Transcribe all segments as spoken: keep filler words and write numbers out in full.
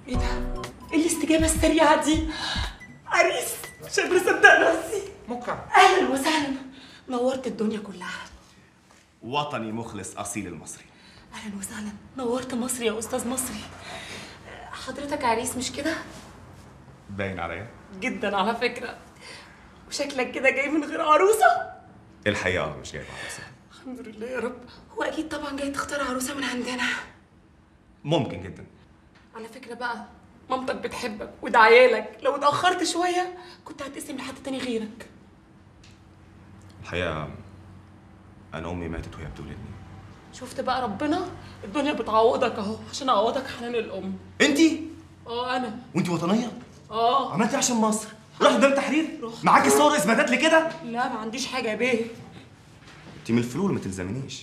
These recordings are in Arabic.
ايه ده؟ ايه الاستجابة السريعة دي؟ عريس مش قادرة اصدق نفسي. مكة اهلا وسهلا، نورت الدنيا كلها. وطني مخلص اصيل المصري. اهلا وسهلا، نورت مصري يا استاذ مصري. حضرتك عريس مش كده؟ باين عليا جدا على فكرة، وشكلك كده جاي من غير عروسة. الحقيقه مش جايب عروسه. الحمد لله يا رب. هو اكيد طبعا جاي تختار عروسة من عندنا. ممكن جدا. على فكرة بقى، مامتك بتحبك ودعيالك، لو اتأخرت شوية كنت هتقسم لحد تاني غيرك. الحقيقه انا امي ماتت وهي بتولدني. شفت بقى ربنا، الدنيا بتعوضك اهو عشان اعوضك حنان الام. انتي؟ اه انا. وانتي وطنيه؟ اه. عملتي عشان مصر؟ رحت قدام التحرير؟ رحت. معاكي صور اثباتات لكده؟ لا ما عنديش حاجة يا بيه. انتي من الفلول ما تلزمنيش.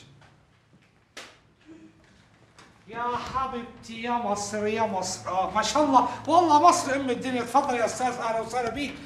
يا حبيبتي يا مصر يا مصر. اه ما شاء الله والله مصر ام الدنيا. تفضل يا استاذ، اهلا وسهلا بيك.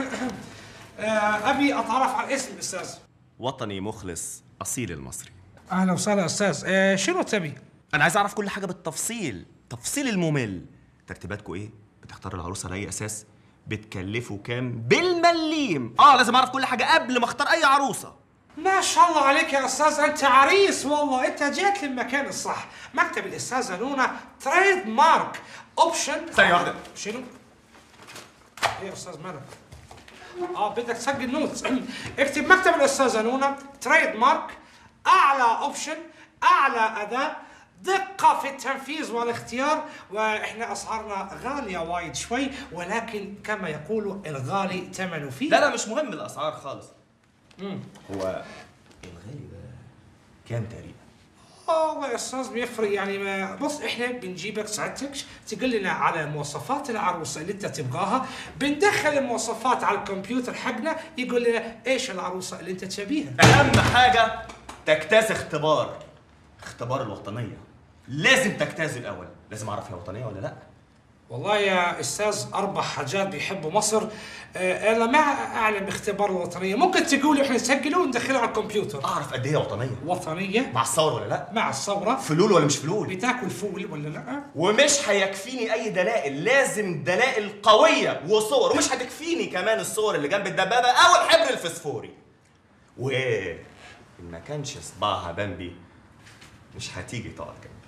ابي اتعرف على الاسم استاذ. وطني مخلص اصيل المصري. اهلا وسهلا استاذ. آه شنو تبي؟ انا عايز اعرف كل حاجه بالتفصيل، تفصيل الممل. ترتيباتكم ايه؟ بتختار العروسه على اي اساس؟ بتكلفوا كام بالمليم؟ اه لازم اعرف كل حاجه قبل ما اختار اي عروسه. ما شاء الله عليك يا استاذ، انت عريس والله. انت جيت للمكان الصح. مكتب الاستاذه نونا تريد مارك اوبشن. ثانيه واحده. شنو؟ ايه يا استاذ مالك؟ اه بدك تسجل نوتس. اكتب مكتب الاستاذه نونا تريد مارك، اعلى اوبشن، اعلى اداء، دقة في التنفيذ والاختيار. واحنا اسعارنا غالية وايد شوي، ولكن كما يقولوا الغالي ثمنه فيه. لا لا مش مهم الاسعار خالص. امم هو الغالي ده كام تقريبا؟ اه والله يا استاذ بيفرق يعني. ما بص احنا بنجيبك سعادتك تقول لنا على مواصفات العروسه اللي انت تبغاها، بندخل المواصفات على الكمبيوتر حقنا يقول لنا ايش العروسه اللي انت تبيها. اهم حاجه تجتاز اختبار، اختبار الوطنيه. لازم تجتاز الاول. لازم اعرف هي وطنيه ولا لا. والله يا استاذ اربع حاجات بيحبوا مصر. آه انا ما اعلم اختبار الوطنيه. ممكن تقولوا احنا نسجله وندخله على الكمبيوتر. اعرف قد ايه وطنيه. وطنيه مع الثوره ولا لا. مع الثوره. فلول ولا مش فلول. بتاكل فول ولا لا. ومش هيكفيني اي دلائل، لازم دلائل قويه وصور. ومش هتكفيني كمان الصور اللي جنب الدبابه او الحبر الفسفوري. وايه ان ما كانش صباعها بامبي مش هتيجي تقعد جنبي.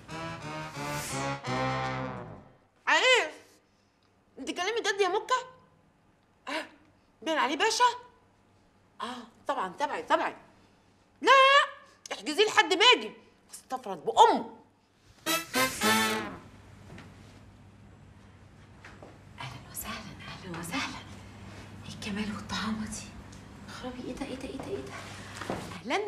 عارف انت كلامي جد يا مكة؟ اه باين عليه باشا؟ اه طبعا تبعي تبعي. لا لا احجزيه لحد ما اجي استفرد بامه. اهلا وسهلا اهلا وسهلا. ايه الجمال والطعامة دي؟ خرابي ايه ده ايه ده ايه ده ايه ده؟ اهلا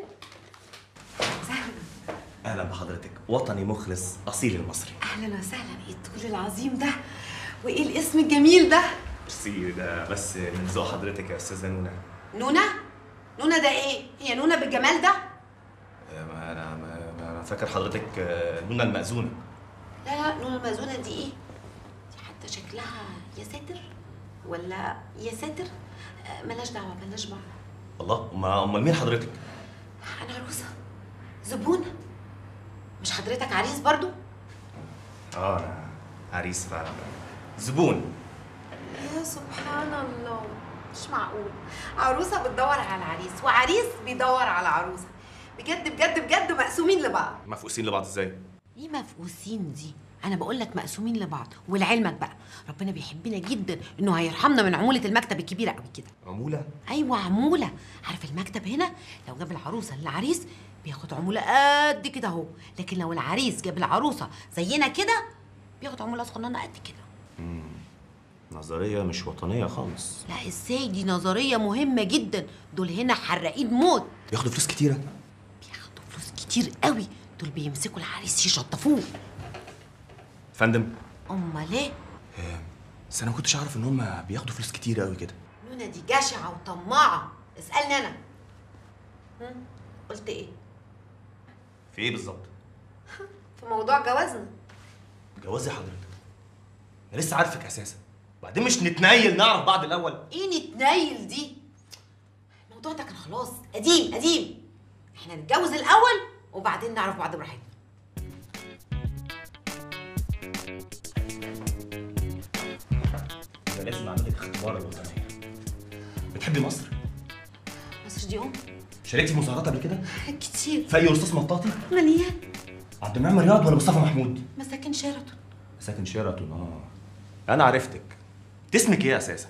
وسهلا. اهلا بحضرتك. وطني مخلص اصيل المصري. اهلا وسهلا. ايه الطول العظيم ده؟ وايه الاسم الجميل ده؟ ميرسي، ده بس من ذوق حضرتك يا استاذه نونا. نونا؟ نونا ده ايه؟ هي نونا بالجمال ده؟ ما انا ما ما انا فاكر حضرتك آه، نونا المأذونه. لا لا نونا المأذونة دي ايه؟ دي حتى شكلها يا ساتر ولا يا ساتر. آه، ملاش دعوة ملاش دعوة. الله، امال امال مين حضرتك؟ انا عروسة زبونة. مش حضرتك عريس برضو؟ اه انا عريس فعلا، زبون. يا سبحان الله، مش معقول. عروسة بتدور على عريس وعريس بيدور على عروسة. بجد بجد بجد مقسومين لبعض. مفقوسين لبعض ازاي؟ ايه مفقوسين دي؟ انا بقول لك مقسومين لبعض. ولعلمك بقى ربنا بيحبنا جدا انه هيرحمنا من عمولة المكتب الكبيرة قوي كده. عمولة؟ ايوه عمولة. عارف المكتب هنا لو جاب العروسة للعريس بياخد عمولة قد كده اهو، لكن لو العريس جاب العروسة زينا كده بياخد عمولة صغننة قد كده. امم نظرية مش وطنية خالص. لا ازاي، دي نظرية مهمة جدا. دول هنا حراقين موت. بياخدوا فلوس كتيرة؟ بياخدوا فلوس كتير قوي. دول بيمسكوا العريس يشطفوه. فندم؟ امال ايه؟ بس انا ما كنتش اعرف ان هم بياخدوا فلوس كتيرة قوي كده. نونا دي جشعة وطماعة. اسألني انا. هم؟ قلت ايه؟ في ايه بالظبط؟ في موضوع جوازنا. جوازي حضرتك؟ انا لسه عارفك اساسا. وبعدين مش نتنيل نعرف بعض الاول؟ ايه نتنيل دي؟ الموضوع ده كان خلاص قديم قديم. احنا نتجوز الاول وبعدين نعرف بعض براحتنا. يبقى لازم اعمل لك اختبار الوطنيه. بتحبي مصر؟ مصر دي ام شاركتي في مظاهرات قبل كده؟ كتير. في اي رصاص مطاطي؟ مليان. عبد المنعم رياض ولا مصطفى محمود؟ مساكن شيراتون. مساكن شيراتون. اه انا عرفتك. انت اسمك ايه اساسا؟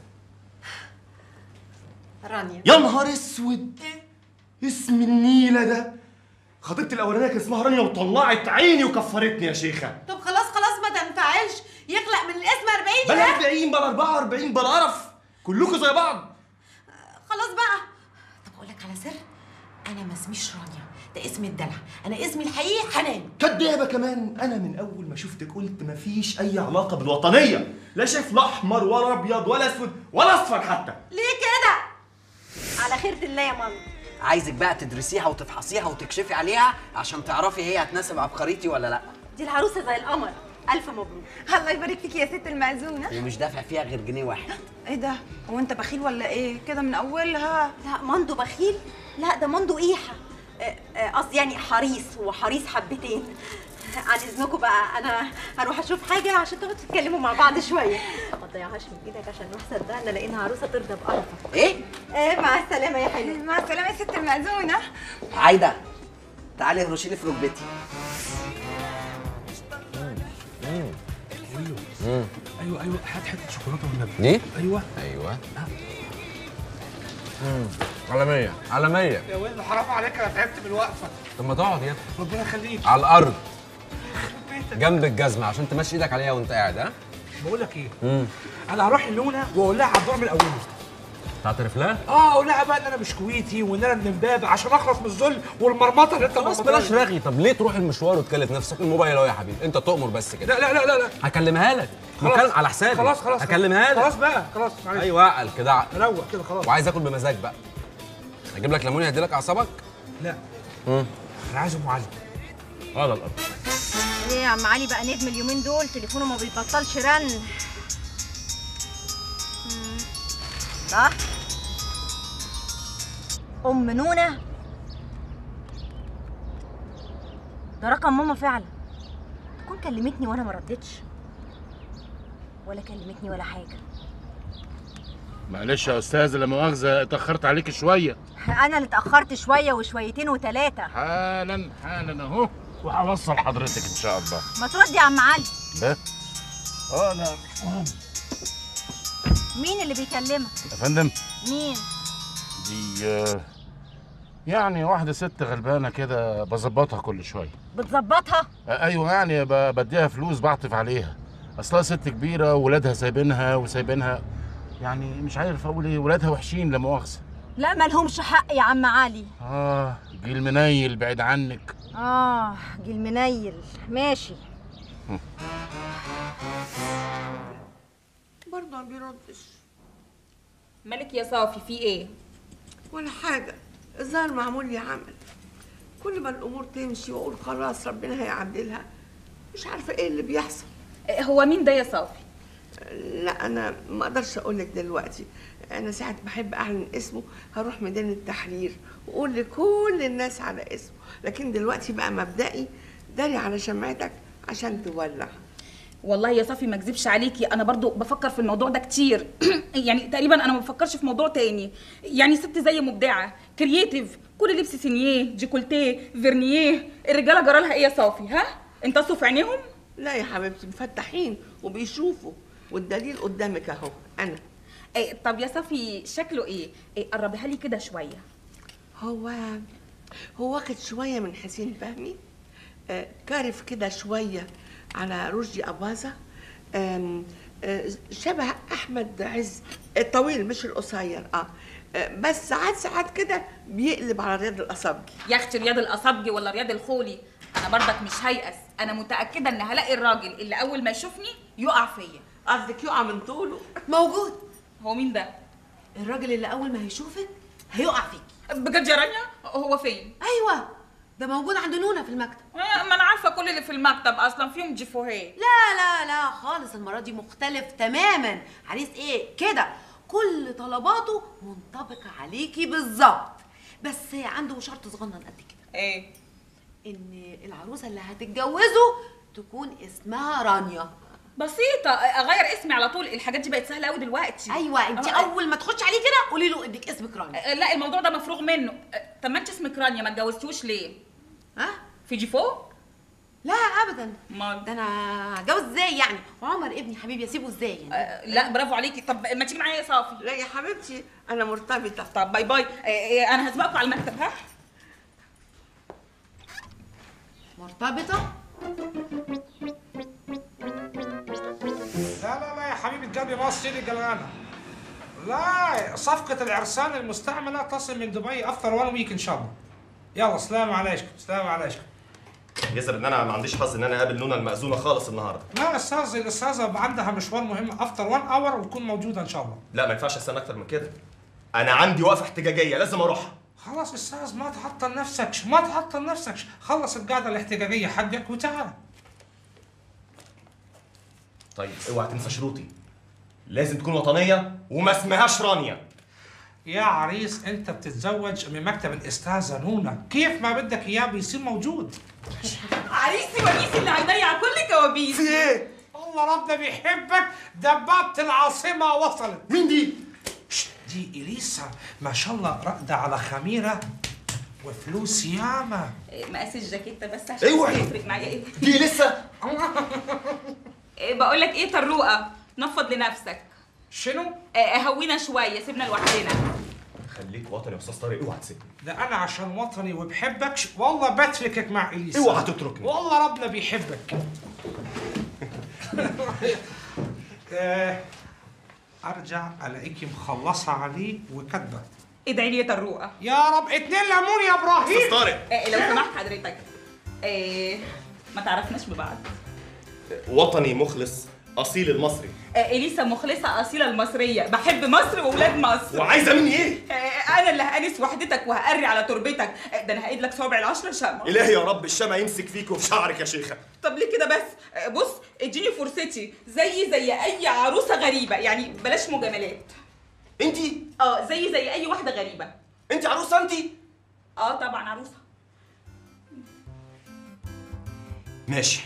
رانيا. يا نهار اسود، اسم النيله ده. خطيبتي الاولانيه كان اسمها رانيا وطلعت عيني وكفرتني يا شيخه. طب خلاص خلاص ما تنفعلش، يخلق من الاسم أربعين. بلا أربعين بلا أربعة وأربعين بلا قرف، كلكم زي بعض. خلاص بقى. طب اقول لك على سر، انا ما اسميش رانيا، ده اسم الدلع، انا اسمي الحقيقي حنان. كدابه كمان. انا من اول ما شفتك قلت مفيش اي علاقه بالوطنيه، لا شايف لا احمر ولا ابيض ولا اسود ولا اصفر حتى. ليه كده؟ على خيرة الله يا ماما. عايزك بقى تدرسيها وتفحصيها وتكشفي عليها عشان تعرفي هي هتناسب عبقريتي ولا لا. دي العروسه زي القمر، الف مبروك. الله يبارك فيك يا ست المأذونة. ومش دافع فيها غير جنيه واحد. ايه ده؟ هو انت بخيل ولا ايه؟ كده من اولها. لا مندو بخيل، لا ده مندو قيحه، قصدي يعني حريص، هو حريص حبتين. عن اذنكم بقى انا هروح اشوف حاجه عشان تقعدوا تتكلموا مع بعض شويه. ما تضيعهاش من ايدك عشان نروح صدقنا لقينا عروسه ترضى بقرفك. ايه؟ ايه مع السلامه يا حلوه. مع السلامة يا ست المأذونة. عايده تعالي هرشي لي في ركبتي. ايوه ايوه هات حته شوكولاته والنبي. دي؟ ايوه ايوه. على مية على مية. يا ولد حرام عليك، انا تعبت من الوقفه. طب ما تقعد يا ابني. ربنا يخليك. على الارض جنب الجزمه عشان تمشي ايدك عليها وانت قاعد. ها؟ بقول لك ايه؟ امم انا هروح لنونا واقول لها على الدور من اوله. تعترف لها؟ اه اقول لها بقى ان انا مش كويتي وان انا من امبابه عشان اخلص من الذل والمرمطه اللي انت خلاص بلاش رغي. طب ليه تروح المشوار وتكلف نفسك؟ الموبايل اهو يا حبيبي، انت تؤمر بس كده. لا لا لا لا هكلمها لك. بتكلم على حسابي. خلاص خلاص هكلمها لك. خلاص بقى خلاص معلش. ايوه عقل كده عقل. روق كده خلاص. وعايز اكل بمزاج بقى. اجيب لك ليمون يهدي لك اعصابك؟ لا امم انا عايز ام علي. على الارض. ايه يا عم علي بقى نجم اليومين دول؟ تليفونه ما بيبطلش رن. صح؟ ام نونه؟ ده رقم ماما فعلا. تكون كلمتني وانا ما ردتش، ولا كلمتني ولا حاجه. معلش يا استاذه، لا مؤاخذه اتاخرت عليك شويه. انا اللي اتاخرت شويه وشويتين وثلاثه. حالا حالا اهو، وهوصل حضرتك ان شاء الله. ما ترد يا عم علي. ده اه لا مين اللي بيكلمك؟ يا فندم، مين؟ دي آه، يعني واحده ست غلبانه كده بظبطها كل شويه. بتظبطها؟ آه ايوه، يعني ب- بديها فلوس بعطف عليها. اصلها ست كبيره وولادها سايبينها وسايبينها، يعني مش عارف اقول ايه، ولادها وحشين لا مؤاخذه. لا مالهمش حق يا عم علي. اه جيل منيل بعيد عنك. اه جيل منيل. ماشي. برضه ما بيردش. مالك يا صافي في ايه؟ ولا حاجة، الظاهر معمول لي عمل. كل ما الأمور تمشي وأقول خلاص ربنا هيعدلها، مش عارفة إيه اللي بيحصل. هو مين ده يا صافي؟ لا أنا ما أقدرش أقول لك دلوقتي، أنا ساعة بحب أعلن اسمه هروح ميدان التحرير وأقول لكل الناس على اسمه، لكن دلوقتي بقى مبدئي داري على شمعتك عشان تولع. والله يا صافي ما اكذبش عليكي، انا برضو بفكر في الموضوع ده كتير. يعني تقريبا انا ما بفكرش في موضوع تاني. يعني ست زي مبدعه كرييتيف، كل لبس سينيه جيكولتيه فيرنيه، الرجاله جرالها ايه يا صافي؟ ها انتصوا في عينيهم؟ لا يا حبيبتي، مفتحين وبيشوفوا، والدليل قدامك اهو. انا إيه طب يا صافي شكله ايه؟ إيه قربيها لي كده شويه. هو هو واخد شويه من حسين فهمي، آه كارف كده شويه على رشدي اباظه، آم، آه شبه احمد عز الطويل مش القصير. اه آه، بس ساعات ساعات كده بيقلب على رياض الاصابجي. يا اختي رياض الاصابجي ولا رياض الخولي، انا برضك مش هيأس. انا متاكده ان هلاقي الراجل اللي اول ما يشوفني يقع فيا. قصدك يقع من طوله؟ موجود. هو مين ده؟ الراجل اللي اول ما هيشوفك هيقع فيكي. بجد يا رانيا؟ هو فين؟ ايوه ده موجود عند نونا في المكتب. آه، ما انا عارفه كل اللي في المكتب اصلا فيهم جيفوهيه. لا لا لا خالص، المره دي مختلف تماما. عريس ايه كده، كل طلباته منطبقه عليكي بالظبط، بس عنده شرط صغنن قد كده. ايه؟ ان العروسه اللي هتتجوزه تكون اسمها رانيا. بسيطه، اغير اسمي على طول، الحاجات دي بقت سهله قوي دلوقتي. ايوه انت أه، اول ما تخش عليه كده قولي له انك اسمك رانيا. أه، لا الموضوع ده مفروغ منه. أه، طب ما انت اسمك رانيا، ما اتجوزتوش ليه؟ ها؟ في جي فوق؟ لا ابدا. امال ده انا هتجوز ازاي يعني؟ وعمر ابني حبيبي اسيبه ازاي يعني؟ أه، لا برافو عليكي. طب ما تيجي معايا يا صافي؟ لا يا حبيبتي انا مرتبطه. طب باي باي. أه، أه، انا هسبقكم على المكتب. ها؟ مرتبطه؟ لا لا لا يا حبيبة قلبي، ما تصيري قلقانة. لا، صفقة العرسان المستعملة تصل من دبي افتر وان ويك ان شاء الله. يلا سلام عليكم، سلام عليكم. يظهر ان انا ما عنديش حظ ان انا اقابل نونا المأذونة خالص النهارده. لا استاذ، الاستاذة عندها مشوار مهم افتر وان اور وتكون موجودة ان شاء الله. لا ما ينفعش استنى اكتر من كده. انا عندي وقفة احتجاجية لازم اروحها. خلاص استاذ، ما تعطل نفسك، ما تعطل نفسك، خلص القعدة الاحتجاجية حقك وتعال. طيب اوعى تنسى شروطي. لازم تكون وطنية وما اسمهاش رانيا. يا عريس انت بتتزوج من مكتب الاستاذة نونا، كيف ما بدك اياه بيصير موجود. عريسي ونيسي اللي هيضيع كل كوابيس. في ايه؟ الله ربنا بيحبك، دبابة العاصمة وصلت. مين دي؟ دي إليسا، ما شاء الله راقدة على خميرة وفلوس ياما. مقاس الجاكيتة بس عشان اوعي تفرق معايا. ايه دي لسه؟ إيه بقول لك ايه طروقه، نفض لنفسك. شنو؟ آه، هوينا شويه، سيبنا لوحدنا. خليك وطني يا استاذ طارق، اوعى تسيبني. ده انا عشان وطني وبحبك ش... والله بتركك مع إليسا. اوعى تتركني. والله ربنا بيحبك. آه، ارجع الاقيكي مخلصه عليه وكاتبه. ادعي لي يا طروقه. يا رب اتنين ليمون يا ابراهيم. استاذ طارق آه، لو سمحت حضرتك، آه، ما تعرفناش ببعض. وطني مخلص اصيل المصري. آه، اليسا مخلصه اصيله المصريه، بحب مصر واولاد مصر. وعايزه مني ايه؟ آه، انا اللي هانس وحدتك وهقري على تربتك. آه، ده انا هقيد لك صوابع العشره شمع. الهي يا رب الشمع يمسك فيك وفي شعرك يا شيخه. طب ليه كده بس؟ آه، بص اديني فرصتي زي زي اي عروسه غريبه، يعني بلاش مجاملات. انتي؟ اه زي زي اي واحده غريبه. انتي عروسه انتي؟ اه طبعا عروسه. ماشي.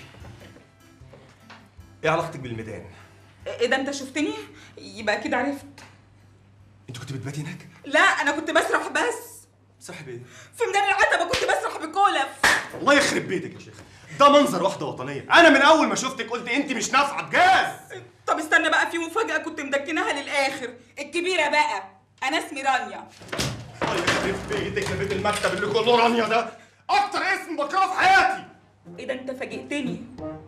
ايه علاقتك بالميدان؟ ايه ده انت شفتني؟ يبقى كده عرفت. انت كنت بتباتي هناك؟ لا انا كنت بسرح بس. صاحب ايه؟ في ميدان العتبه كنت بسرح بكولف. الله يخرب بيتك يا شيخ، ده منظر واحده وطنيه. انا من اول ما شفتك قلت انت مش نافعه بجاز. طب استنى بقى، في مفاجاه كنت مدكناها للاخر الكبيره بقى. انا اسمي رانيا. الله يخرب بيتك يا بيت المكتب اللي كله رانيا ده، اكتر اسم بكرهه في حياتي. ايه ده انت فاجئتني.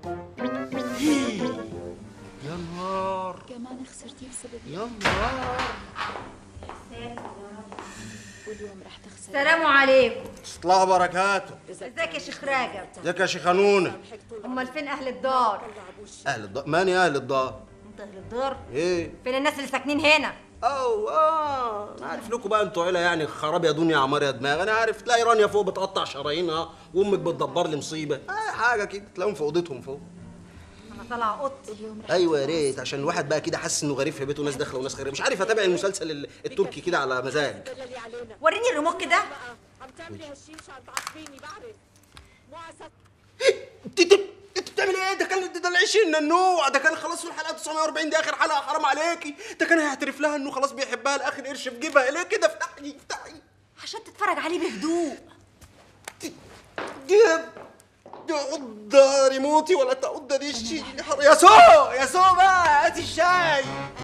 يا نهار كمان خسرتي بسببي. يا نهار. واليوم رح تخسري. السلام عليكم. الله بركاته. ازيك يا شيخ راجب؟ ازيك يا شيخه نونه؟ امال فين اهل الدار؟ اهل الدار؟ ماني اهل الدار؟ انت اهل الدار؟ ايه؟ فين الناس اللي ساكنين هنا؟ او اه انا عارف لكم بقى انتوا عيله يعني خراب يا دنيا عمار يا دماغ. انا عارف تلاقي رانيا فوق بتقطع شرايينها وامك بتدبر لي مصيبه، اي حاجه كده تلاقيهم في اوضتهم فوق. انا طالعه اوضتي. ايوه يا ريت، عشان الواحد بقى كده حاسس انه غريب في بيته، ناس داخله وناس خارجه. مش عارف اتابع المسلسل ال- التركي كده على مزاج. وريني الريموت كده. عم تعملي هالشيشه عم تعصبيني بعرف. مؤسسة انت انت انت بتعمل ايه؟ ده كان ده العشرين النوع، ده كان خلاص في الحلقه تسعمية وأربعين دي اخر حلقه، حرام عليكي. ده كان هيعترف لها انه خلاص بيحبها لاخر قرش في جيبها. ليه كده؟ افتحي افتحي عشان تتفرج عليه بهدوء. جيب تعض ريموتي ولا تعض ديشي. يا سو يا سو بقى